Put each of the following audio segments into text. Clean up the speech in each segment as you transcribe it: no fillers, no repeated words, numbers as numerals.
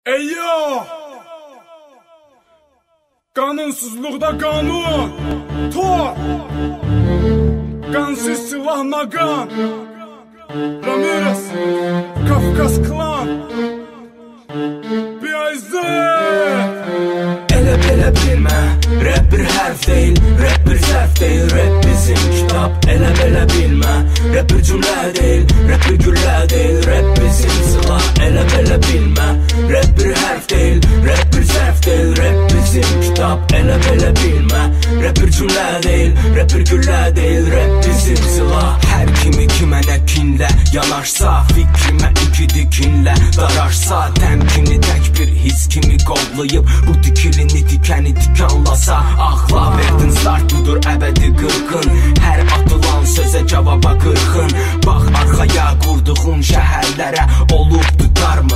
Eyyo! Kanunsuzluqda qanun, tor, qansız silah naqan, Ramirez, Kafkas klan, BIZ. Elə belə bilmə, rap bir hərf deyil, rap bir sərf deyil, rap bizim kitab. Elə belə bilmə, rap bir cümlə deyil, rap bir güllə deyil, rap bizim silah. Elə belə bilmə, rap bir hərf deyil, rap bir sərf deyil, rap bizim kitab. Elə belə bilmə, rap bir cümlə deyil, rap bir güllə deyil, rap bizim silah. Hər kimi kimə nə kinlə yanaşsa, fikrimə iki dikinlə daraşsa, təmkini tək bir his kimi qovlayıb bu dikilini dikəni dikanlasa, axla verdin start budur əbədi qırqın. Hər atılan sözə cavaba qırxın. Bax arxaya qurduğun şəhərlərə olubdu darmı,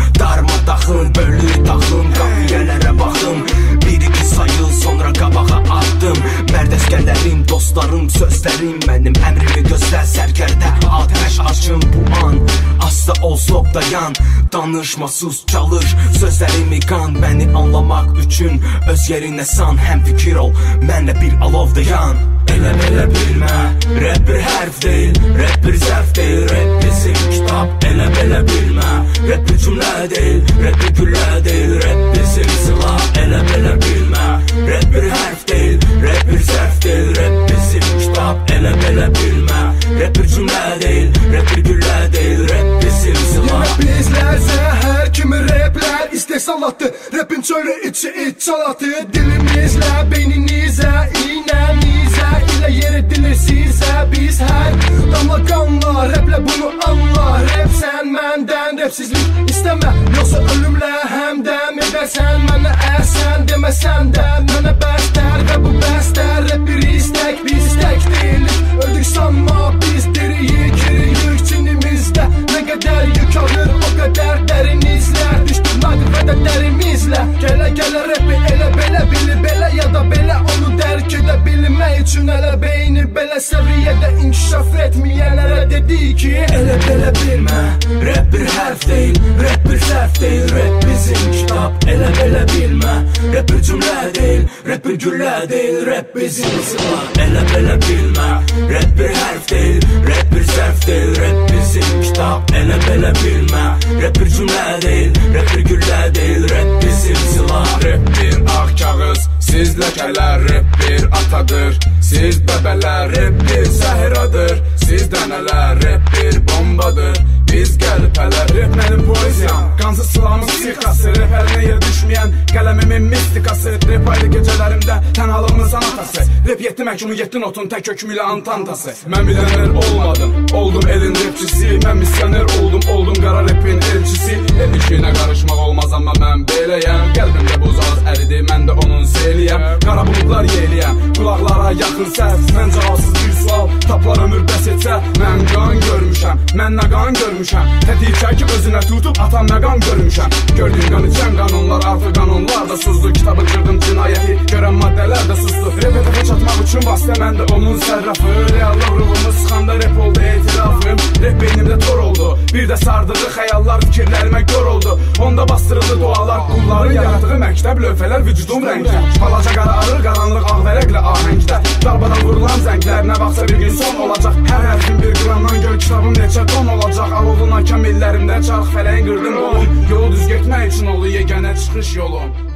daxın, bölü daxın, qafiyələrə baxım. Bir-iki sayıl sonra qabağa atdım. Mərd əskərlərim, dostlarım, sözlərim mənim əmrimi gözlə, sərkərdə atəş açın bu an. Asla olsaq dayan, danışma, sus, çalış, sözlərimi qan. Məni anlamaq üçün öz yerinə san, həm fikir ol, mənlə bir alovda yan. Elə belə bilmə, rap bir hərf deyil, rap bir zərf deyil, rap bizim kitab. Elə belə bilmə, rap bir cümlə deyil, rap bir güllə deyil, rap bizim silah. Elə belə bilmə, rap bir hərf deyil, rap bir zərf deyil, rap bizim kitab. Elə belə bilmə, rap bir cümlə deyil, rap bir güllə deyil, rap bizim silah. Yine bizler zəhər kimi raplər istehsalatı, rapin çölü içi iç çalatı. Dilimizlə, beyninizə, iynənizə ilə yer edilir sizə. Biz hər damla qanla, raplə bunu anla. Rap sən məndən, rapsizlik istəmə, yoxsa ölümlə həmdəm edərsən. Mənə əhsən deməsən də mənə bəstər və bu bəstər. Rap bir istək, biz istək deyilik, öldük sanma biz diriyik, kiriyik çinimizdə. Nə qədər yük alır, o qədər dərin izlər, düşdük nadifədə dərimizlə. Gələ rapi elə belə bilib, belə ya da belə onu dərk edə bilmək üçün hələ beyni belə səviyyədə inkişaf etməyənlərə dedik ki, elə belə bilmə, rap bir hərf deyil, rap bir sərf deyil, rap bizim kitab. Elə belə bilmə, rap bir cümlə deyil, rap bir güllə deyil, rap bizim silah. Elə belə bilmə, rap bir hərf deyil, rap bir sərf deyil, rap bizim kitab. Elə belə bilmə, rap bir cümlə deyil, rap bir güllə deyil, rap bizim silah. Rap bir ağ kağız, siz ləkələr, rap bir atadır, siz bəbələr, rap bir səhradır, siz dənələr, rap bir bombadır, biz qəlpələr. Rap mənim poeziyam, qansız silahımın sirkası, rap əlinə yer düşməyən qələmimin mistikası. Rap ayrı gecələrimdə tənhalığımızın atası, rap 7 məhkumu 7 notun tək hökmü ilə antantası. Mən milyoner olmadım, oldum elin rapçisi, mən misyoner oldum qara rapin elçisi. El işinə qarışmaq olmaz amma mən beləyəm, qəlbimdə buzağız əridi, mən də onun seyliyəm. Qara buludlar yeyliyəm, qulaqlara yaxın səs, mən cavabsız bir sual taplar ömür bəs etsə. Mən qan görmüşəm, mən nə qan görmüşəm, tətiyi çəkib özünə tutub atan nə qan görmüşəm. Gördüyüm qan içəm qanunlar, artıq qanunlar da suzdu, kitabı qırdım cinayəti, görən maddələr də susdu. Rap hədəfə çatmaq üçün vasitə mən də onun sərrafı, reallıq ruhumu sıxanda rap oldu etirafım. Rap beynimdə tor oldu, bir də sardığı xəyallar fikirlərimə gör oldu. Onda bastırıldı dualar, qulların yaratdığı məktəb lövhələr vücudum rəngdə. Balaca qararır, qaranlıq ağ vərəqlə ahəngdə, darbadan vurulan zənglər nə vaxtsa bir gün son olacaq. Hər hərfin bir qıramdan gör kitabım neçə ton olacaq. Alovun hakem ellərimdə çarx fələyin qırdım qolum, yolu düz getmək üçün oldu yeganə çıxış yolum.